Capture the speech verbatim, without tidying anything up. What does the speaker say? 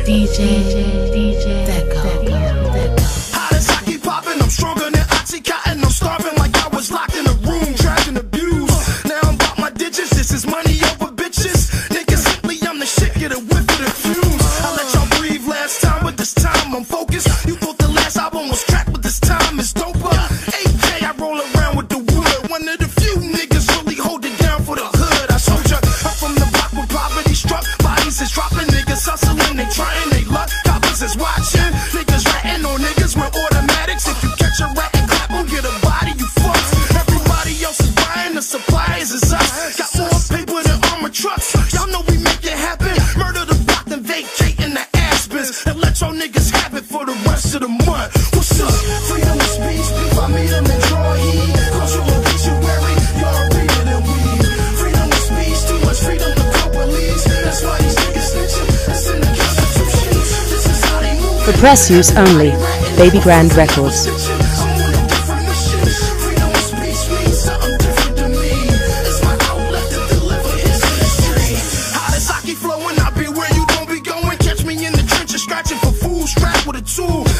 D J, D J, Deco. Hot as I keep popping, I'm stronger than Oxycontin. I'm starving like I was locked in a room, trapped and abused. Now I'm about my digits, this is money over bitches. Niggas simply, I'm the shit, get a whiff of the fumes. I let y'all breathe last time, but this time I'm focused. You thought the last album was cracked, but this time it's doper. A K, I roll around with the wood. One of the few niggas really hold it down for the hood. I told ya, I'm from the block with poverty struck. Bodies is dropping, niggas hustling, they trying, they luck. Coppers is watching, niggas ratting on niggas with automatics. If you catch a rat and clap, don't get a body, you fucks. Everybody else is buying, the suppliers is us. Got more paper than armored trucks. Y'all know we make it happen. Murder the block, then vacating the Aspens. And let y'all niggas have it for the rest of the month. What's up? Freedom of speech, if I meet them and draw heat. Cultural obituary, y'all reader than we. Freedom of speech, too much freedom to go police. That's why these niggas snitching. That's in the Constitution. This is how they move. For press use only, Baby Grand Records. Flowing, I be where you don't be going. Catch me in the trenches, scratching for food, strapped with a tool.